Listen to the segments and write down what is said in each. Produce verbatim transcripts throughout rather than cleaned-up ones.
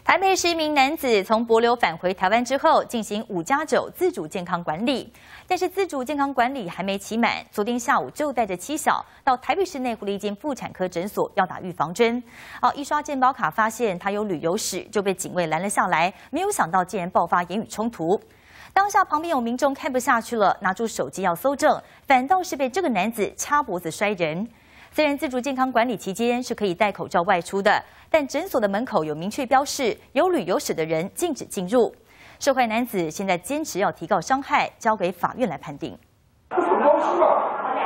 台北市一名男子从帛琉返回台湾之后，进行五加九自主健康管理，但是自主健康管理还没期满，昨天下午就带着妻小到台北市内湖的一间妇产科诊所要打预防针。好，一刷健保卡发现他有旅游史，就被警卫拦了下来，没有想到竟然爆发言语冲突。当下旁边有民众看不下去了，拿出手机要搜证，反倒是被这个男子掐脖子摔人。虽然自主健康管理期间是可以戴口罩外出的，但诊所的门口有明确标示，有旅游史的人禁止进入。受害男子现在坚持要提告伤害，交给法院来判定。 这什么东西啊？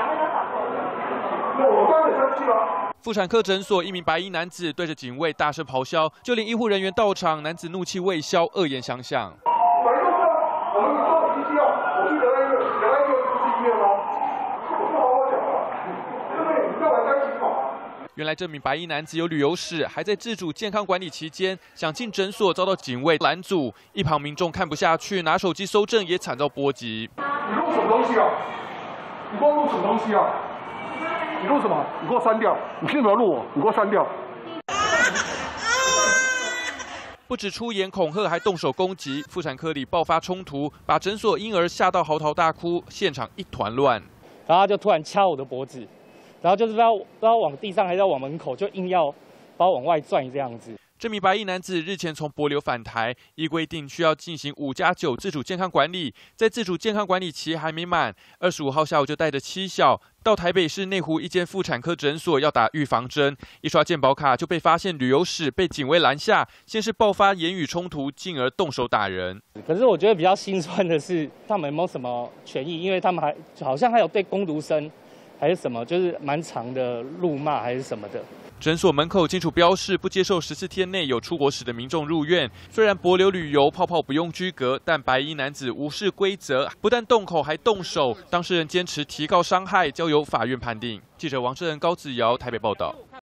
我当然生气了。 妇产科诊所一名白衣男子对着警卫大声咆哮，就连医护人员到场，男子怒气未消，恶言相向。 我们我们到底需要，我去得那个得那个不是医院吗？我不好好讲了，对不对？你干嘛担心我？ 原来这名白衣男子有旅游史，还在自主健康管理期间想进诊所，遭到警卫拦阻。一旁民众看不下去，拿手机搜证也惨遭波及。 你录什么东西啊？你给我录什么东西啊？你录什么？你给我删掉！你凭什么录我？你给我删掉！ 不止出言恐吓，还动手攻击。妇产科里爆发冲突，把诊所婴儿吓到嚎啕大哭，现场一团乱。 然后他就突然掐我的脖子。然后就是不知道不知道往地上还是要往门口，就硬要把我往外拽这样子。 这名白衣男子日前从帛琉返台，依规定需要进行五加九自主健康管理，在自主健康管理期还没满，二十五号下午就带着妻小到台北市内湖一间妇产科诊所要打预防针，一刷健保卡就被发现旅游史，被警卫拦下，先是爆发言语冲突，进而动手打人。 可是我觉得比较心酸的是，他们有没有什么权益？因为他们还好像还有对工读生。还是什么，就是蛮长的辱骂，还是什么的。 诊所门口清楚标示，不接受十四天内有出国史的民众入院。虽然帛琉旅游泡泡不用居隔，但白衣男子无视规则，不但动口还动手。当事人坚持提告伤害，交由法院判定。记者王志仁、高子尧台北报道。